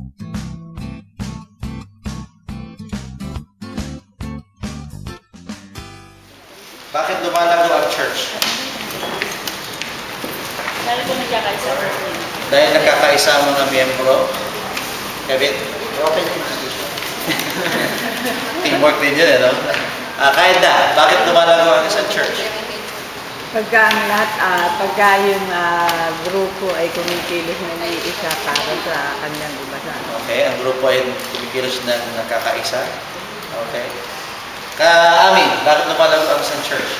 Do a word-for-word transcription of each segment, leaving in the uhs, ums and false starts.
Bakit lumalago ang church? Dahil po nagkakaisa. Dahil nagkakaisa ang mga miyembro. Kevin? Open institution. Teamwork din yun, ano? Ah, kahit na, bakit lumalago ang isang church? Pagka ang lahat, uh, pagka yung uh, grupo ay kumikilos na may isa para sa kanyang ibasan. Okay, ang grupo ay kumikilos na nakakaisa. Okay. Ka-amin, bakit lumalago ang isang church?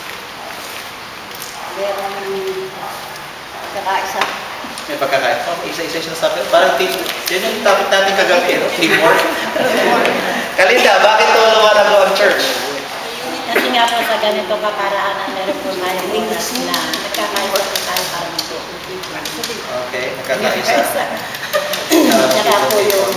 Meron pagkakaisa. May pagkakaisa. Oh, isa-isa siya sabi. Parang team. Yun yung topic natin kagabi, no? Teamwork. Kalinda, bakit lumalago ang church? Kasi nga po sa ganito kaparaan na meron po tayong wings na nagkakaisa po tayo para dito. Okay, nagkakaisa. Saka po yung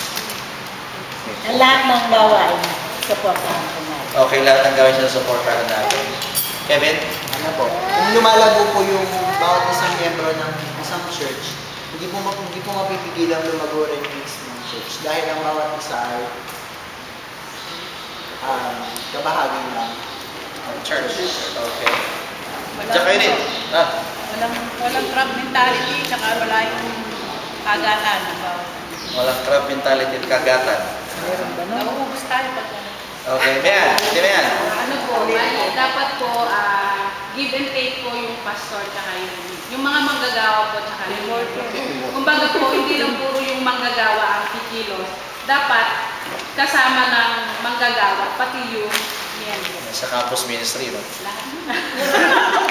lahat ng gawain, supportahan po natin. Okay, lahat ng gawin siya supportahan natin. Kevin? Ano po? Kung lumalago po yung bawat isang miyembro ng isang church, hindi po, hindi po mapipigilang lumago rin yung mismong church dahil ang bawat isa ay um, kabahagi ng church. Okay. Tsaka yun eh. Ah. Walang, walang crab mentality, tsaka wala yung kagatan. Walang crab mentality at kagatan. Meron ba no? Nauubos tayo pag Okay, Mayan. Hindi Mayan. Ano po, ay, dapat po uh, give and take po yung pastor tsaka yung, yung mga manggagawa po tsaka yung kumbaga po, hindi lang puro yung manggagawa ang kikilos. Dapat kasama ng manggagawa, pati yung miyembro. Sa campus ministry, no? Lahat.